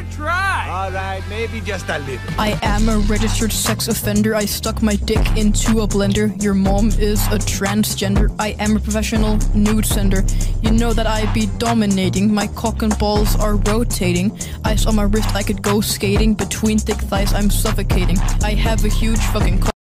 try. All right, maybe just a little. I am a registered sex offender. I stuck my dick into a blender. Your mom is a transgender. I am a professional nude sender. You know that I be dominating. My cock and balls are rotating. Ice on my wrist, I could go skating. Between thick thighs, I'm suffocating. I have a huge fucking cock.